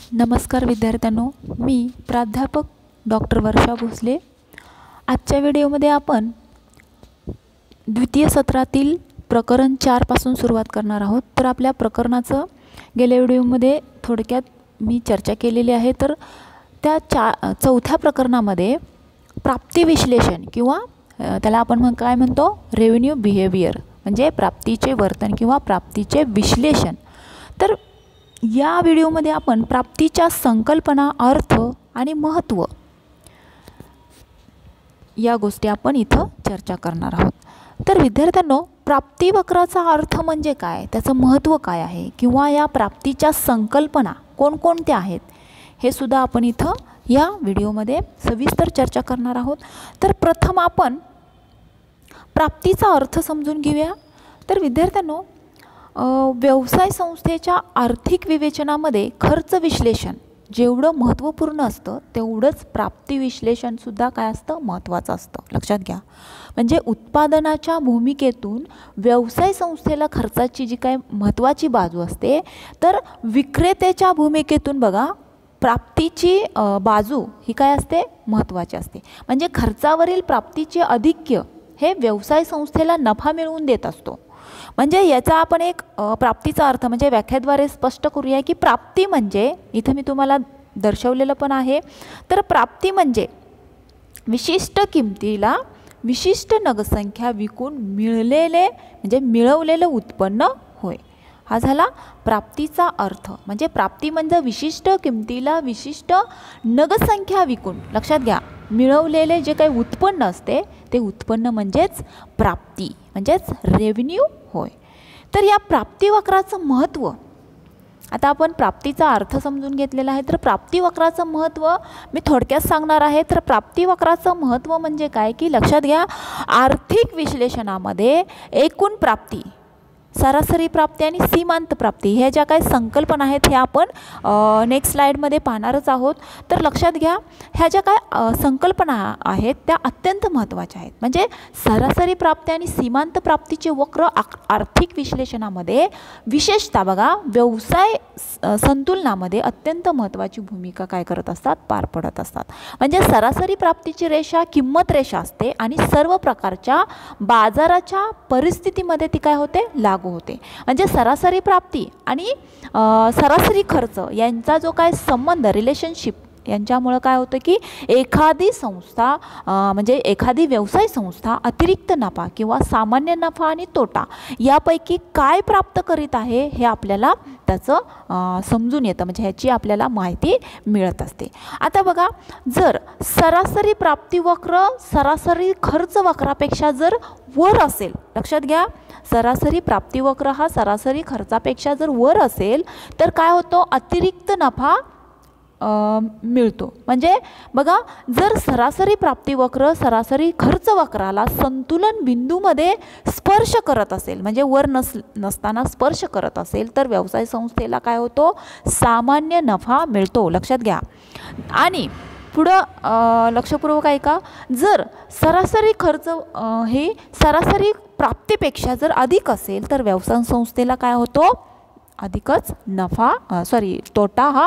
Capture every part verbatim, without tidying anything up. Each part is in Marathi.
नमस्कार विद्यार्थ्यांनो, मी प्राध्यापक डॉक्टर वर्षा भोसले। आजच्या व्हिडिओमध्ये आपण द्वितीय सत्रातील प्रकरण चार पासून सुरुवात करणार आहोत। तर आपल्या प्रकरणाचं गेल्या व्हिडिओमध्ये थोडक्यात मी चर्चा केलेली आहे। तर त्या चा चौथ्या प्रकरणामध्ये प्राप्ती विश्लेषण किंवा त्याला आपण म्हण काय म्हणतो रेव्हेन्यू बिहेवियर म्हणजे प्राप्तीचे वर्तन किंवा प्राप्तीचे विश्लेषण। तर या व्हिडिओमध्ये आपण प्राप्तीच्या संकल्पना, अर्थ आणि महत्त्व या गोष्टी आपण इथं चर्चा करणार आहोत। तर विद्यार्थ्यांनो, प्राप्ती वक्राचा अर्थ म्हणजे काय, त्याचं महत्त्व काय आहे किंवा या प्राप्तीच्या संकल्पना कोणकोणत्या आहेत हे सुद्धा आपण इथं या व्हिडिओमध्ये सविस्तर चर्चा करणार आहोत। तर प्रथम आपण प्राप्तीचा अर्थ समजून घेऊया। तर विद्यार्थ्यांनो, व्यवसाय संस्थेच्या आर्थिक विवेचनामध्ये खर्च विश्लेषण जेवढं महत्त्वपूर्ण असतं तेवढंच प्राप्ती विश्लेषण सुद्धा काय असतं महत्त्वाचं असतं, लक्षात घ्या। म्हणजे उत्पादनाच्या भूमिकेतून व्यवसाय संस्थेला खर्चाची जी काय महत्त्वाची बाजू असते, तर विक्रेत्याच्या भूमिकेतून बघा प्राप्तीची बाजू ही काय असते महत्त्वाची असते। म्हणजे खर्चावरील प्राप्तीचे आधिक्य हे व्यवसाय संस्थेला नफा मिळवून देत असतो। म्हणजे याचा आपण एक प्राप्तीचा अर्थ म्हणजे व्याख्याद्वारे स्पष्ट करूया की प्राप्ती म्हणजे इथे मी तुम्हाला दर्शवलेलं पण आहे। तर प्राप्ती म्हणजे विशिष्ट किमतीला विशिष्ट नगदसंख्या विकून मिळलेले म्हणजे मिळवलेलं उत्पन्न होय। हा झाला प्राप्तीचा अर्थ। म्हणजे प्राप्ती म्हणजे विशिष्ट किमतीला विशिष्ट नगदसंख्या विकून, लक्षात घ्या, मिळवलेले जे काही उत्पन्न असते ते उत्पन्न म्हणजेच प्राप्ती म्हणजेच रेव्हेन्यू होय। तर या प्राप्ती वक्राचं महत्त्व, आता आपण प्राप्तीचा अर्थ समजून घेतलेला आहे। तर प्राप्ती वक्राचं महत्त्व मी थोडक्यात सांगणार आहे। तर प्राप्ती वक्राचं महत्त्व म्हणजे काय की लक्षात घ्या, आर्थिक विश्लेषणामध्ये एकूण प्राप्ती, सरासरी प्राप्ती आणि सीमांत प्राप्ती ह्या ज्या काही संकल्पना आहेत हे आपण नेक्स्ट स्लाइडमध्ये पाहणारच आहोत। तर लक्षात घ्या, ह्या ज्या काय संकल्पना आहेत त्या अत्यंत महत्त्वाच्या आहेत। म्हणजे सरासरी प्राप्ती आणि सीमांत प्राप्तीचे वक्र आर्थिक विश्लेषणामध्ये विशेषतः बघा व्यवसाय संतुलनामध्ये अत्यंत महत्त्वाची भूमिका काय करत असतात पार पडत असतात। म्हणजे सरासरी प्राप्तीची रेषा किंमत रेषा असते आणि सर्व प्रकारच्या बाजाराच्या परिस्थितीमध्ये ती काय होते लागू होते। म्हणजे सरासरी प्राप्ती आणि सरासरी खर्च यांचा जो काय संबंध रिलेशनशिप यांच्यामुळे काय होतं की एखादी संस्था म्हणजे एखादी व्यवसाय संस्था अतिरिक्त नफा किंवा सामान्य नफा आणि तोटा यापैकी काय प्राप्त करीत आहे हे आपल्याला त्याचं समजून येतं। म्हणजे ह्याची आपल्याला माहिती मिळत असते। आता बघा, जर सरासरी प्राप्ती वक्र सरासरी खर्च वक्रापेक्षा जर वर असेल, लक्षात घ्या, सरासरी प्राप्ती वक्र हा सरासरी खर्चापेक्षा जर वर असेल तर काय होतं अतिरिक्त नफा मिळतो। म्हणजे बघा, जर सरासरी प्राप्ती वक्र सरासरी खर्च वक्राला संतुलन बिंदूमध्ये स्पर्श करत असेल, म्हणजे वर नस नसताना स्पर्श करत असेल तर व्यवसाय संस्थेला काय होतो सामान्य नफा मिळतो, लक्षात घ्या। आणि पुढं लक्षपूर्वक ऐका, जर सरासरी खर्च हे सरासरी प्राप्तीपेक्षा जर अधिक असेल तर व्यवसाय संस्थेला काय होतो अधिकच नफा सॉरी तोटा हा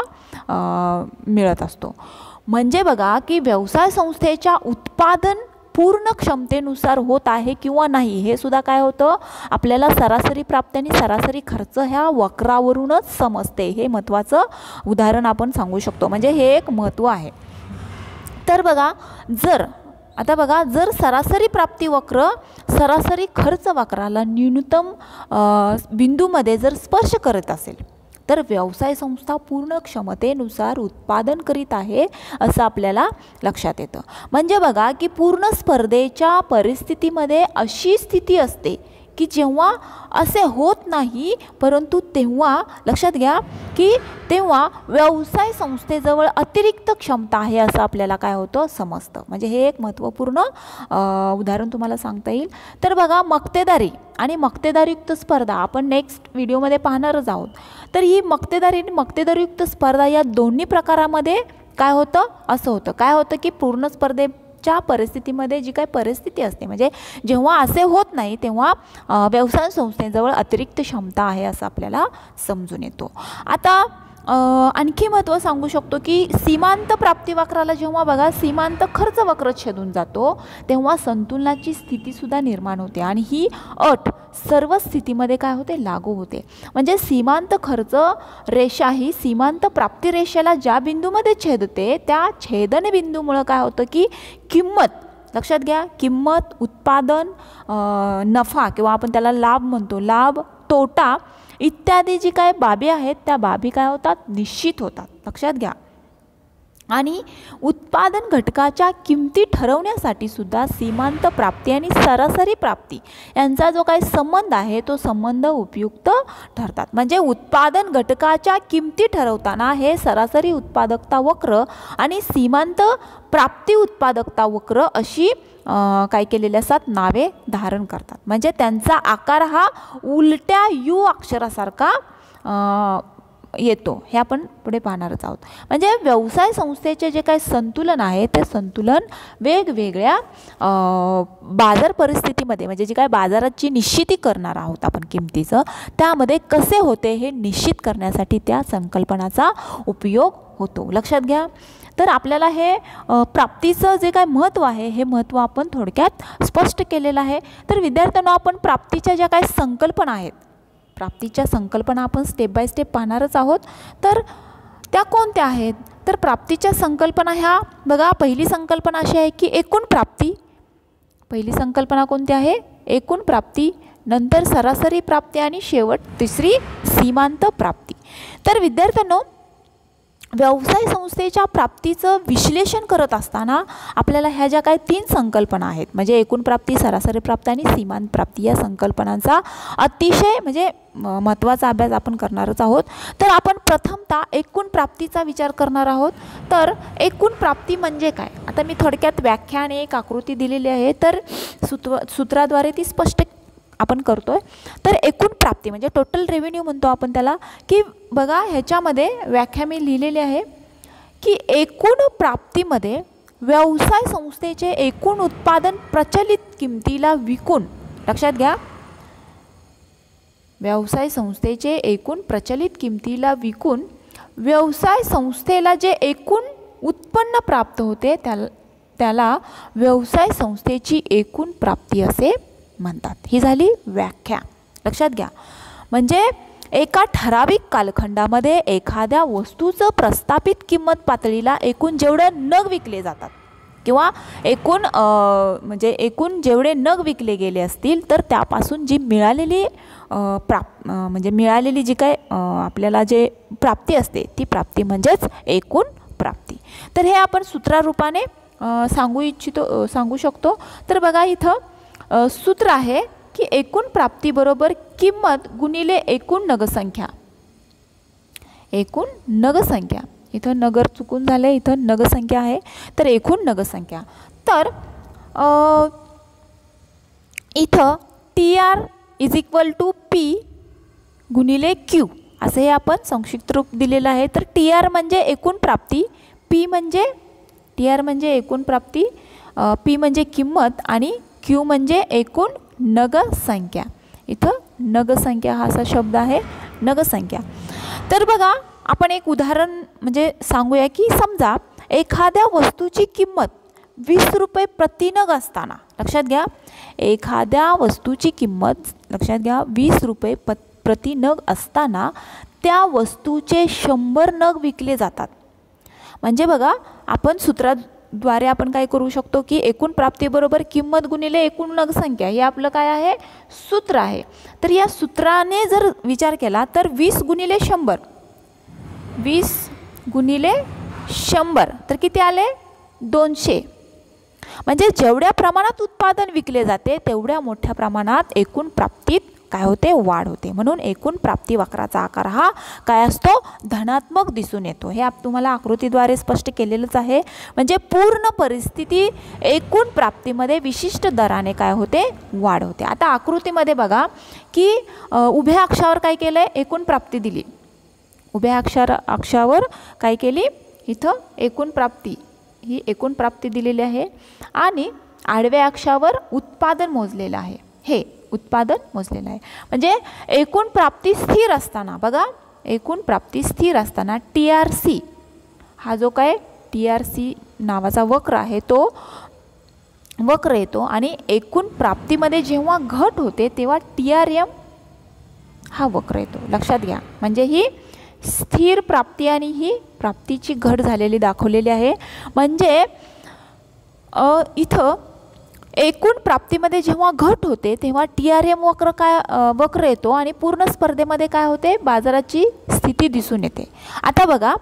मिळत असतो। म्हणजे बघा की व्यवसाय संस्थेच्या उत्पादन पूर्ण क्षमतेनुसार होत आहे किंवा नाही हे सुद्धा काय होतं आपल्याला सरासरी प्राप्ती आणि सरासरी खर्च ह्या वक्रावरूनच समजते। हे महत्त्वाचं उदाहरण आपण सांगू शकतो। म्हणजे हे एक महत्त्व आहे। तर बघा, जर आता बघा जर सरासरी प्राप्ती वक्र सरासरी खर्च वक्राला न्यूनतम बिंदूमध्ये जर स्पर्श करत असेल तर व्यवसाय संस्था पूर्ण क्षमतेनुसार उत्पादन करीत आहे असं आपल्याला लक्षात येतं। म्हणजे बघा की पूर्ण स्पर्धेच्या परिस्थितीमध्ये अशी स्थिती असते की जेव्हा असे होत नाही, परंतु तेव्हा लक्षात घ्या की तेव्हा व्यवसाय संस्थेजवळ अतिरिक्त क्षमता आहे असं आपल्याला काय होतं समजतं। म्हणजे हे एक महत्त्वपूर्ण उदाहरण तुम्हाला सांगता येईल। तर बघा, मक्तेदारी आणि मक्तेदारीयुक्त स्पर्धा आपण नेक्स्ट व्हिडिओमध्ये पाहणारच आहोत। तर ही मक्तेदारी आणि मक्तेदारीयुक्त स्पर्धा या दोन्ही प्रकारामध्ये काय होतं असं होतं काय होतं की पूर्ण स्पर्धे च्या परिस्थितीमध्ये जी काही परिस्थिती असते म्हणजे जेव्हा असे होत नाही तेव्हा व्यवसाय संस्थेजवळ अतिरिक्त क्षमता आहे असं आपल्याला समजून येतो। आता आणखी महत्त्व सांगू शकतो की सीमांत प्राप्ती वक्राला जेव्हा बघा सीमांत खर्च वक्र छेदून जातो तेव्हा संतुलनाची स्थितीसुद्धा निर्माण होते आणि ही अट सर्व स्थितीमध्ये काय होते लागू होते. म्हणजे सीमांत खर्च रेषा ही सीमांत प्राप्ती रेषेला ज्या बिंदूमध्ये छेदते त्या छेदन बिंदूमुळं काय होतं की किंमत लक्षात घ्या किंमत उत्पादन नफा किंवा आपण त्याला लाभ म्हणतो लाभ तोटा इत्यादी जी काय बाबी आहेत त्या बाबी काय होतात निश्चित होतात. लक्षात घ्या. आणि उत्पादन घटकाच्या किमती ठरवण्यासाठी सुद्धा सीमांत प्राप्ती आणि सरासरी प्राप्ती यांचा जो काही संबंध आहे तो संबंध उपयुक्त ठरतात. म्हणजे उत्पादन घटकाच्या किमती ठरवताना हे सरासरी उत्पादकता वक्र आणि सीमांत प्राप्ती उत्पादकता वक्र अशी काय केलेले असतात नावे धारण करतात. म्हणजे त्यांचा आकार हा उलट्या यू अक्षरासारखा येतो हे आपण पुढे पाहणारच आहोत. म्हणजे व्यवसाय संस्थेचे जे काही संतुलन आहे ते संतुलन वेगवेगळ्या बाजार परिस्थितीमध्ये म्हणजे जे काय बाजाराची निश्चिती करणार आहोत आपण किमतीचं त्यामध्ये कसे होते हे निश्चित करण्यासाठी त्या संकल्पनाचा उपयोग होतो. लक्षात घ्या. तर आपल्याला हे प्राप्तीचं जे काय महत्त्व आहे हे महत्त्व आपण थोडक्यात स्पष्ट केलेलं आहे. तर विद्यार्थ्यांना आपण प्राप्तीच्या ज्या काही संकल्पना आहेत प्राप्तीच्या संकल्पना आपण स्टेप बाय स्टेप पाहणारच आहोत. तर त्या कोणत्या आहेत तर प्राप्तीच्या संकल्पना ह्या बघा पहिली संकल्पना अशी आहे की एकूण प्राप्ती पहिली संकल्पना कोणती आहे एकूण प्राप्ती नंतर सरासरी प्राप्ती आणि शेवट तिसरी सीमांत प्राप्ती. तर विद्यार्थ्यांनो व्यवसाय संस्थेच्या प्राप्तीचं विश्लेषण करत असताना आपल्याला ह्या ज्या काही तीन संकल्पना आहेत म्हणजे एकूण प्राप्ती सरासरी प्राप्ती आणि सीमांत प्राप्ती या संकल्पनांचा अतिशय म्हणजे महत्त्वाचा अभ्यास आपण करणारच आहोत. तर आपण प्रथमतः एकूण प्राप्तीचा विचार करणार आहोत. तर एकूण प्राप्ती म्हणजे काय आता मी थोडक्यात व्याख्या आणि एक आकृती दिलेली आहे तर सूत्र सूत्राद्वारे ती स्पष्ट आपण करतोय. तर एकूण प्राप्ती म्हणजे टोटल रेव्हेन्यू म्हणतो आपण त्याला की बघा ह्याच्यामध्ये व्याख्या मी लिहिलेली आहे की एकूण प्राप्तीमध्ये व्यवसाय संस्थेचे एकूण उत्पादन प्रचलित किमतीला विकून लक्षात घ्या व्यवसाय संस्थेचे एकूण प्रचलित किमतीला विकून व्यवसाय संस्थेला जे एकूण उत्पन्न प्राप्त होते त्याला त्याला व्यवसाय संस्थेची एकूण प्राप्ती असे म्हणतात. ही झाली व्याख्या. लक्षात घ्या. म्हणजे एका ठराविक कालखंडामध्ये एखाद्या वस्तूचं प्रस्थापित किंमत पातळीला एकूण जेवढे नग विकले जातात किंवा एकूण म्हणजे एकूण जेवढे नग विकले गेले असतील तर त्यापासून जी मिळालेली प्राप म्हणजे मिळालेली जी काय आपल्याला जे प्राप्ती असते ती प्राप्ती म्हणजेच एकूण प्राप्ती. तर हे आपण सूत्रारूपाने सांगू इच्छितो सांगू शकतो. तर बघा इथं सूत्र आहे की एकूण प्राप्ती बरोबर किंमत गुणिले एकूण नगसंख्या एकूण नगसंख्या इथं नगर चुकून झाले इथं नगसंख्या आहे तर एकूण नगसंख्या. तर इथं T R is equal to P गुणिले क्यू असे हे आपण संक्षिप्त रूप दिलेलं आहे. तर टी आर म्हणजे एकूण प्राप्ती पी म्हणजे टी आर म्हणजे एकूण प्राप्ती पी म्हणजे किंमत आणि क्यू म्हणजे एकूण नगसंख्या. इथं नगसंख्या हा असा शब्द आहे नगसंख्या. तर बघा आपण एक उदाहरण म्हणजे सांगूया की समजा एखाद्या वस्तूची किंमत वीस रुपये प्रतिनग असताना लक्षात घ्या एखाद्या वस्तूची किंमत लक्षात घ्या वीस रुपये प प्रतिनग असताना त्या वस्तूचे शंभर नग विकले जातात. म्हणजे बघा आपण सूत्रात द्वारे आपण काय करू शकतो की एकूण प्राप्ती बरोबर किंमत गुणिले एकूण नगसंख्या हे आपलं काय आहे सूत्र आहे. तर या सूत्राने जर विचार केला तर वीस गुणिले शंभर वीस गुणिले शंभर तर किती आले दोनशे. म्हणजे जेवढ्या प्रमाणात उत्पादन विकले जाते तेवढ्या मोठ्या प्रमाणात एकूण प्राप्तीत काय होते वाढ होते. म्हणून एकूण प्राप्ती वक्राचा आकार हा काय असतो धनात्मक दिसून येतो. हे आप तुम्हाला आकृतीद्वारे स्पष्ट केलेलंच आहे. म्हणजे पूर्ण परिस्थिती एकूण प्राप्तीमध्ये विशिष्ट दराने काय होते वाढ होते. आता आकृतीमध्ये बघा की उभ्या अक्षावर काय केलं आहे एकूण प्राप्ती दिली उभ्या अक्षर अक्षावर काय केली इथं एकूण प्राप्ती ही एकूण प्राप्ती दिलेली आहे आणि आडव्या अक्षावर उत्पादन मोजलेलं आहे हे उत्पादन मोजलेलं आहे. म्हणजे एकूण प्राप्ती स्थिर असताना बघा एकूण प्राप्ती स्थिर असताना टी आर सी हा जो काय टी आर सी नावाचा वक्र आहे तो वक्र येतो आणि एकूण प्राप्तीमध्ये जेव्हा घट होते तेव्हा टी आर एम हा वक्र येतो. लक्षात घ्या. म्हणजे ही स्थिर प्राप्ती आणि ही प्राप्तीची घट झालेली दाखवलेली आहे. म्हणजे इथं एकूण प्राप्तीमध्ये जेव्हा घट होते तेव्हा टी आर एम वक्र काय वक्र येतो आणि पूर्ण स्पर्धेमध्ये काय होते बाजाराची स्थिती दिसून येते. आता बघा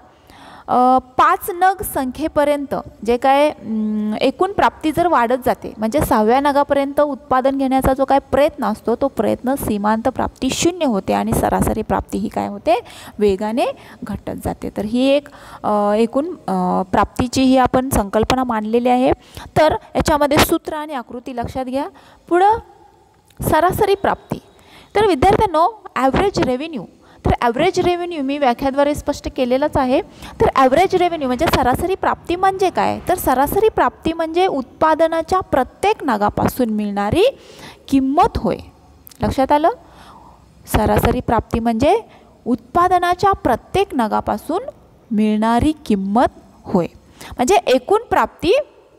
पाच नग संख्येपर्यंत जे काय एकूण प्राप्ती जर वाढत जाते म्हणजे सहाव्या नगापर्यंत उत्पादन घेण्याचा जो काय प्रयत्न असतो तो प्रयत्न सीमांत प्राप्ती शून्य होते आणि सरासरी प्राप्ती ही काय होते वेगाने घटत जाते. तर ही एक एकूण प्राप्तीची ही आपण संकल्पना मांडलेली आहे. तर याच्यामध्ये सूत्र आणि आकृती लक्षात घ्या. पुढं सरासरी प्राप्ती. तर विद्यार्थ्यांनो ॲव्हरेज रेव्हेन्यू तर ॲव्हरेज रेव्हेन्यू मी व्याख्याद्वारे स्पष्ट केलेलंच आहे. तर ॲव्हरेज रेव्हेन्यू म्हणजे सरासरी प्राप्ती म्हणजे काय तर सरासरी प्राप्ती म्हणजे उत्पादनाच्या प्रत्येक नगापासून मिळणारी किंमत होय. लक्षात आलं. सरासरी प्राप्ती म्हणजे उत्पादनाच्या प्रत्येक नगापासून मिळणारी किंमत होय. म्हणजे एकूण प्राप्ती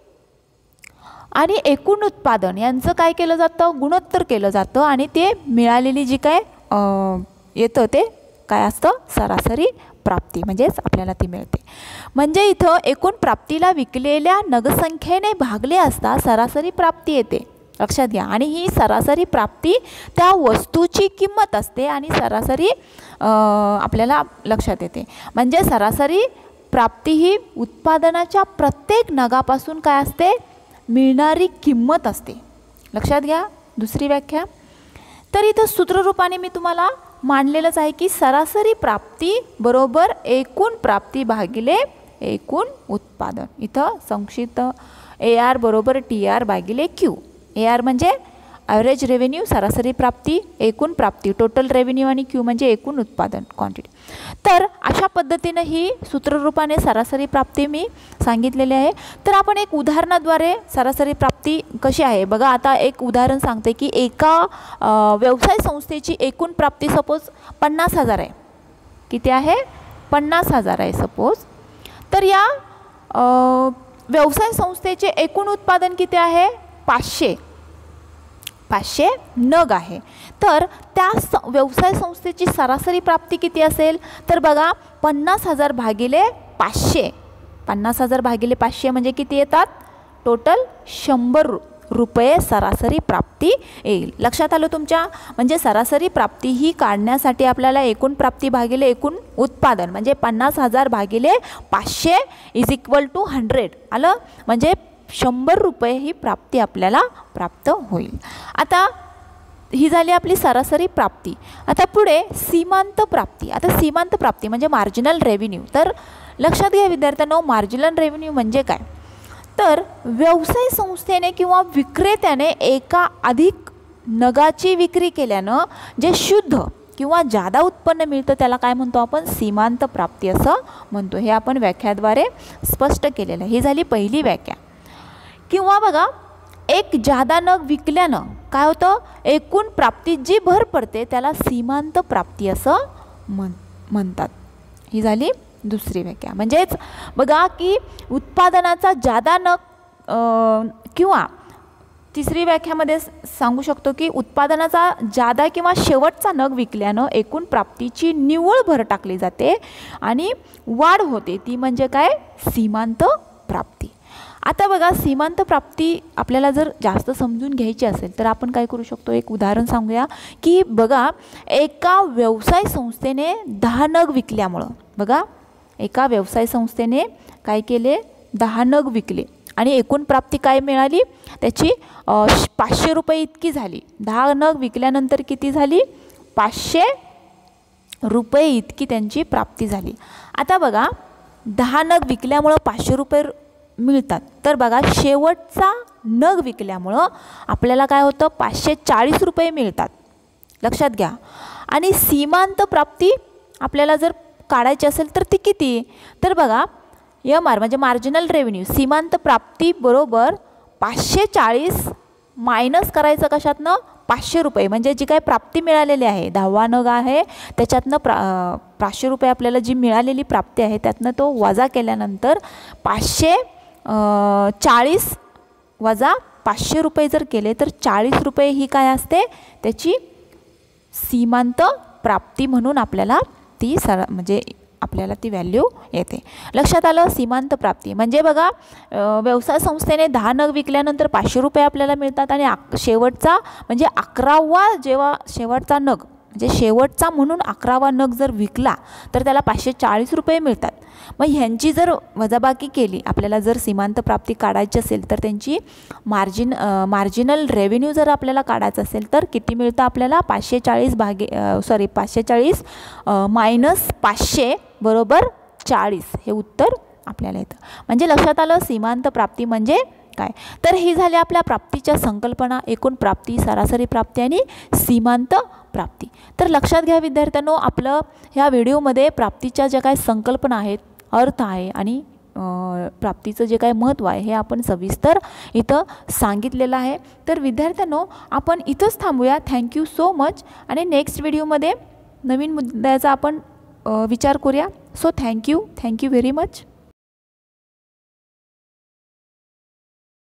आणि एकूण उत्पादन यांचं काय केलं जातं गुणोत्तर केलं जातं आणि ते मिळालेली जी काय येतं ते काय असतं सरासरी प्राप्ती म्हणजेच आपल्याला ती मिळते. म्हणजे इथं एकूण प्राप्तीला विकलेल्या नगसंख्येने भागले असता सरासरी प्राप्ती येते. लक्षात घ्या. आणि ही सरासरी प्राप्ती त्या वस्तूची किंमत असते आणि सरासरी आपल्याला लक्षात येते. म्हणजे सरासरी प्राप्ती ही उत्पादनाच्या प्रत्येक नगापासून काय असते मिळणारी किंमत असते. लक्षात घ्या. दुसरी व्याख्या. तर इथं सूत्ररूपाने मी तुम्हाला मांडलेलंच आहे की सरासरी प्राप्ती बरोबर एकूण प्राप्ती भागिले एकूण उत्पादन. इथं संक्षिप्त ए आर बरोबर टी आर भागिले क्यू. ए आर म्हणजे ॲव्हरेज रेव्हेन्यू सरासरी प्राप्ती एकूण प्राप्ती टोटल रेव्हेन्यू आणि क्यू म्हणजे एकूण उत्पादन क्वांटिटी. तर अशा पद्धतीनं ही सूत्ररूपाने सरासरी प्राप्ती मी सांगितलेली आहे. तर आपण एक उदाहरणाद्वारे सरासरी प्राप्ती कशी आहे बघा. आता एक उदाहरण सांगते की एका व्यवसाय संस्थेची एकूण प्राप्ती सपोज पन्नास हजार आहे. किती आहे पन्नास हजार आहे सपोज. तर या व्यवसाय संस्थेचे एकूण उत्पादन किती आहे पाचशे पाचशे नग आहे. तर त्या स व्यवसाय संस्थेची सरासरी प्राप्ती किती असेल तर बघा पन्नास हजार भागिले पाचशे पन्नास हजार भागिले पाचशे म्हणजे किती येतात टोटल शंभर रुपये सरासरी प्राप्ती येईल. लक्षात आलं तुमच्या. म्हणजे सरासरी प्राप्ती ही काढण्यासाठी आपल्याला एकूण प्राप्ती भागिले एकूण उत्पादन म्हणजे पन्नास हजार भागिले पाचशे इज इक्वल टू हंड्रेड आलं. म्हणजे शंभर रुपये ही प्राप्ती आपल्याला प्राप्त होईल. आता ही झाली आपली सरासरी प्राप्ती. आता पुढे सीमांत प्राप्ती. आता सीमांत प्राप्ती म्हणजे मार्जिनल रेव्हेन्यू. तर लक्षात घ्या विद्यार्थ्यांनो मार्जिनल रेव्हेन्यू म्हणजे काय तर व्यवसाय संस्थेने किंवा विक्रेत्याने एका अधिक नगाची विक्री केल्यानं जे शुद्ध किंवा जादा उत्पन्न मिळतं त्याला काय म्हणतो आपण सीमांत प्राप्ती असं म्हणतो. हे आपण व्याख्याद्वारे स्पष्ट केलेलं आहे. ही झाली पहिली व्याख्या. किंवा बघा एक जादा नग विकल्यानं काय होतं एकूण प्राप्तीत जी भर पडते त्याला सीमांत प्राप्ती असं म्हण म्हणतात. ही झाली दुसरी व्याख्या. म्हणजेच बघा की उत्पादनाचा जादा नग किंवा तिसरी व्याख्यामध्ये सांगू शकतो की उत्पादनाचा जादा किंवा शेवटचा नग विकल्यानं एकूण प्राप्तीची निव्वळ भर टाकली जाते आणि वाढ होते ती म्हणजे काय सीमांत प्राप्ती. आता बघा सीमांत प्राप्ती आपल्याला जर जास्त समजून घ्यायची असेल तर आपण काय करू शकतो एक उदाहरण सांगूया की बघा एका व्यवसाय संस्थेने दहा नग विकल्यामुळं बघा एका व्यवसाय संस्थेने काय केले दहा नग विकले आणि एकूण प्राप्ती काय मिळाली त्याची पाचशे रुपये इतकी झाली. दहा नग विकल्यानंतर किती झाली पाचशे रुपये इतकी त्यांची प्राप्ती झाली. आता बघा दहा नग विकल्यामुळं पाचशे रुपये मिळतात. तर बघा शेवटचा नग विकल्यामुळं आपल्याला काय होतं पाचशे चाळीस रुपये मिळतात. लक्षात घ्या. आणि सीमांत प्राप्ती आपल्याला जर काढायची असेल तर ती किती तर बघा एम आर म्हणजे मार्जिनल रेव्हेन्यू सीमांत प्राप्ती बरोबर पाचशे चाळीस मायनस करायचं कशातनं पाचशे रुपये म्हणजे जी काही प्राप्ती मिळालेली आहे, दहावा नग आहे त्याच्यातनं प्रा पाचशे रुपये आपल्याला जी मिळालेली प्राप्ती आहे त्यातनं तो वजा केल्यानंतर पाचशे चाळीस वजा पाचशे रुपये जर केले तर चाळीस रुपये ही काय असते, त्याची सीमांत प्राप्ती म्हणून आपल्याला ती सर म्हणजे आपल्याला ती व्हॅल्यू येते. लक्षात आलं. सीमांत प्राप्ती म्हणजे बघा व्यवसाय संस्थेने दहा नग विकल्यानंतर पाचशे रुपये आपल्याला मिळतात आणि शेवटचा म्हणजे अकरावा जेव्हा शेवटचा नग म्हणजे शेवटचा म्हणून अकरावा नग जर विकला तर त्याला पाचशे चाळीस रुपये मिळतात. मग ह्यांची जर वजाबाकी केली, आपल्याला जर सीमांत प्राप्ती काढायची असेल तर त्यांची मार्जिन मार्जिनल रेव्हेन्यू जर आपल्याला काढायचं असेल तर किती मिळतं आपल्याला, पाचशे चाळीस भागे सॉरी पाचशे चाळीस मायनस पाचशे बरोबर चाळीस हे उत्तर आपल्याला येतं. म्हणजे लक्षात आलं सीमांत प्राप्ती म्हणजे काय. तर ही झाली आपल्या प्राप्तीच्या संकल्पना, एकूण प्राप्ती, सरासरी प्राप्ती आणि सीमांत प्राप्ती. तर लक्षात घ्या विद्यार्थ्यांनो, आपलं ह्या व्हिडिओमध्ये प्राप्तीच्या ज्या काही संकल्पना आहेत, अर्थ आहे आणि प्राप्तीचं जे काही महत्त्व आहे हे आपण सविस्तर इथं सांगितलेलं आहे. तर विद्यार्थ्यांनो आपण इथंच थांबूया. Thank you so much. आणि नेक्स्ट व्हिडिओमध्ये नवीन मुद्द्याचा आपण विचार करूया. So thank you thank you very much.